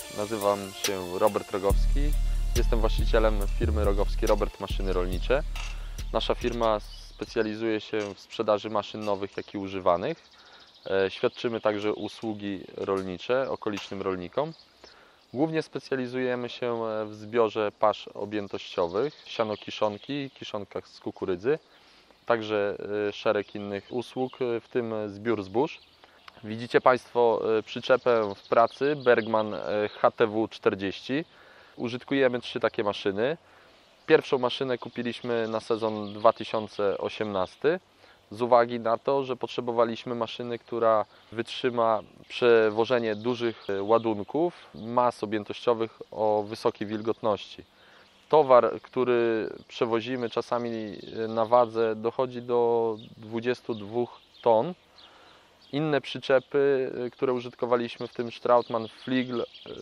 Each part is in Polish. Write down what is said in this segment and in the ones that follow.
Nazywam się Robert Rogowski. Jestem właścicielem firmy Rogowski Robert Maszyny Rolnicze. Nasza firma specjalizuje się w sprzedaży maszyn nowych, jak i używanych. Świadczymy także usługi rolnicze okolicznym rolnikom. Głównie specjalizujemy się w zbiorze pasz objętościowych, sianokiszonki, kiszonkach z kukurydzy, także szereg innych usług, w tym zbiór zbóż. Widzicie Państwo przyczepę w pracy Bergmann HTW 40. Użytkujemy 3 takie maszyny. Pierwszą maszynę kupiliśmy na sezon 2018 z uwagi na to, że potrzebowaliśmy maszyny, która wytrzyma przewożenie dużych ładunków, mas objętościowych o wysokiej wilgotności. Towar, który przewozimy czasami na wadze dochodzi do 22 ton. Inne przyczepy, które użytkowaliśmy, w tym Strautmann, Fliegl,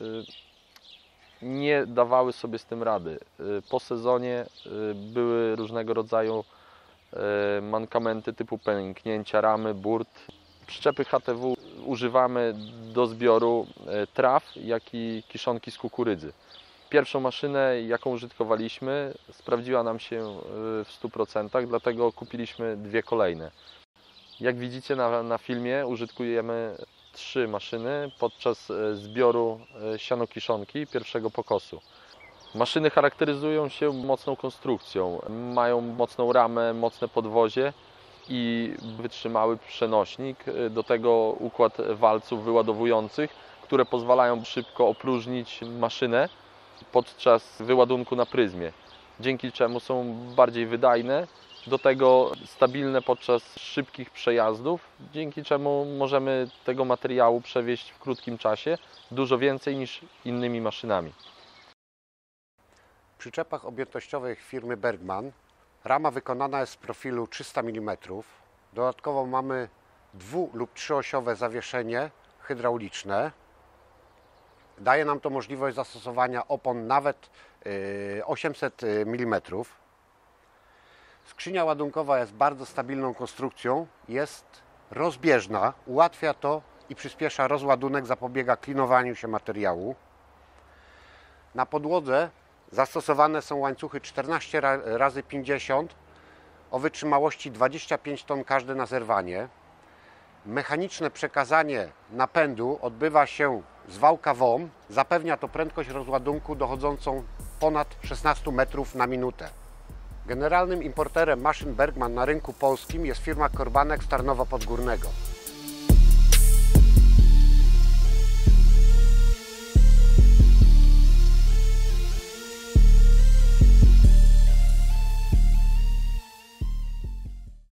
nie dawały sobie z tym rady. Po sezonie były różnego rodzaju mankamenty typu pęknięcia ramy, burt. Przyczepy HTW używamy do zbioru traw, jak i kiszonki z kukurydzy. Pierwszą maszynę, jaką użytkowaliśmy, sprawdziła nam się w 100%, dlatego kupiliśmy 2 kolejne. Jak widzicie na filmie, użytkujemy 3 maszyny podczas zbioru sianokiszonki pierwszego pokosu. Maszyny charakteryzują się mocną konstrukcją, mają mocną ramę, mocne podwozie i wytrzymały przenośnik, do tego układ walców wyładowujących, które pozwalają szybko opróżnić maszynę podczas wyładunku na pryzmie, dzięki czemu są bardziej wydajne, do tego stabilne podczas szybkich przejazdów, dzięki czemu możemy tego materiału przewieźć w krótkim czasie dużo więcej niż innymi maszynami. W przyczepach objętościowych firmy Bergmann rama wykonana jest z profilu 300 mm. Dodatkowo mamy 2- lub 3-osiowe zawieszenie hydrauliczne. Daje nam to możliwość zastosowania opon nawet 800 mm. Skrzynia ładunkowa jest bardzo stabilną konstrukcją, jest rozbieżna, ułatwia to i przyspiesza rozładunek, zapobiega klinowaniu się materiału. Na podłodze zastosowane są łańcuchy 14×50 o wytrzymałości 25 ton każdy na zerwanie. Mechaniczne przekazanie napędu odbywa się z wałka WOM. Zapewnia to prędkość rozładunku dochodzącą ponad 16 metrów na minutę. Generalnym importerem maszyn Bergmann na rynku polskim jest firma Korbanek z Tarnowa Podgórnego.